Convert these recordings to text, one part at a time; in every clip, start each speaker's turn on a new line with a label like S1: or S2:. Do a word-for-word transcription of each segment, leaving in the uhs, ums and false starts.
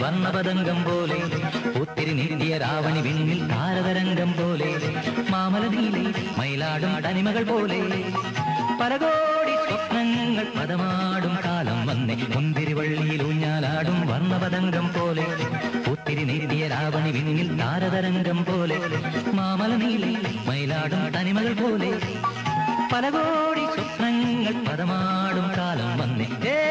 S1: വർണ്ണപതംഗം പോലെ ഒത്തിരി നീന്തിയ രാവണി വിണ്ണിൽ താരതരംഗം പോലെ മാമലനീലെ മയിലാടും തനിമകൾ പോലെ പല കോടി സ്വപ്നങ്ങൾ പദമാടും കാലം വന്നേ മുന്തിരിവള്ളിയിൽ ഊഞ്ഞാലാടും വർണ്ണപതംഗം പോലെ ഒത്തിരി നീന്തിയ രാവണി വിണ്ണിൽ താരതരംഗം പോലെ മാമലനീലെ മയിലാടും തനിമകൾ പോലെ പല കോടി സ്വപ്നങ്ങൾ പദമാടും കാലം വന്നേ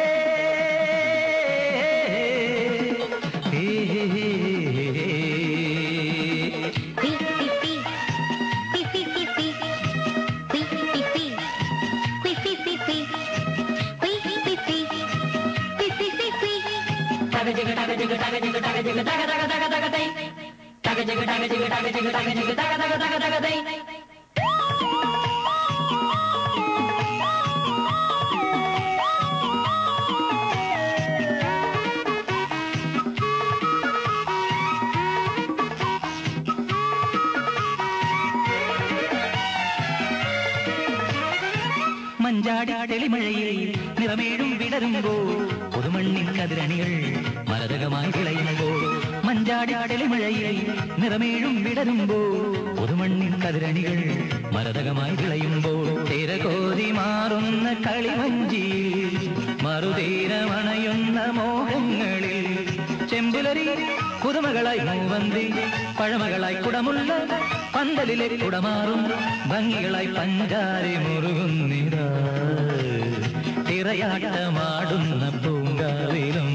S1: മഞ്ചാടി തെളിമഴയിൽ നിറമേഴും വിടരുമ്പോൾ പുതുമണ്ണിൻ കതിരണികൾ മരതകമായി വിളയുമ്പോൾ മഞ്ചാടി തെളിമഴയിൽ നിറമേഴും വിടരുമ്പോൾ പുതുമണ്ണിൻ കതിരണികൾ മരതകമായി വിളയുമ്പോൾ തിരകോതി മാറുന്ന കളിമഞ്ചി മറുതീരമണയുന്ന മോഹങ്ങളിൽ ചെമ്പുലരി പുതുമകളായി മൂവന്തി പഴമകളായി കുടമുള്ള പന്തലിലെ കുടമാറും ഭംഗികളായി പഞ്ചാരി മുറുകുന്നിതാ തിറയാട്ടമാടുന്ന പൂങ്കാവിലും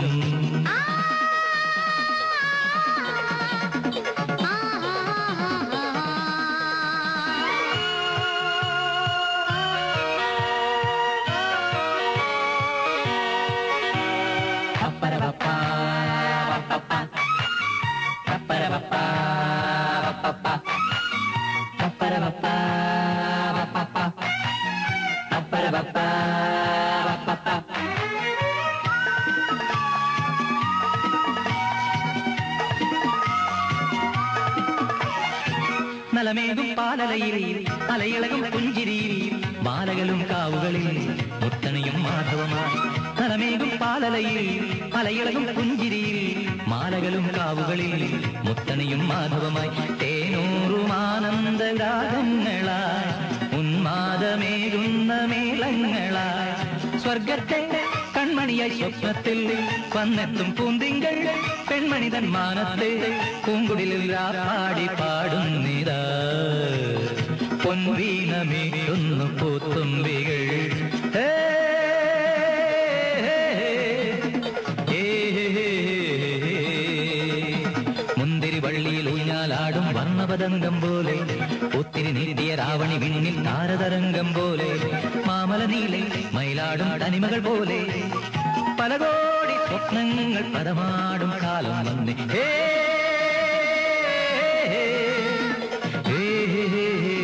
S1: നലമേകും പാലലയിൽ അലയിളകും പുഞ്ചിരിയിൽ മാലകളും കാവുകളിൽ മുത്തണിയും മാധവമായി നലമേകും പാലലയിൽ അലയിളകും പുഞ്ചിരിയിൽ മാലകളും കാവുകളിൽ മുത്തണിയും മാധവമായി തേനൂറും ആനന്ദരാഗങ്ങളായി ഉന്മാദമേകുന്ന മേളങ്ങളായി സ്വർഗത്തെ കൺമണിയായി സ്വപ്നത്തിൽ വന്നെത്തും പൂന്തിങ്കൾ പെൺമണിതൻ മാനത്തെ പൂങ്കുടിലിൽ പാടി പാടുന്നിതാ പൊൻവീണമീട്ടുന്നു പൂത്തുമ്പികൾ മുന്തിരി വള്ളിയിൽ ഊഞ്ഞാലാടും വർണ്ണപതംഗം പോലെ ഒത്തിരി നീന്തിയ രാവണി വിണ്ണിൽ താരതരംഗം പോലെ മാമലനീലെ മയിലാടും തനിമകൾ പോലെ പല കോടി സ്വപ്നങ്ങൾ പദമാടും കാലം വന്നേ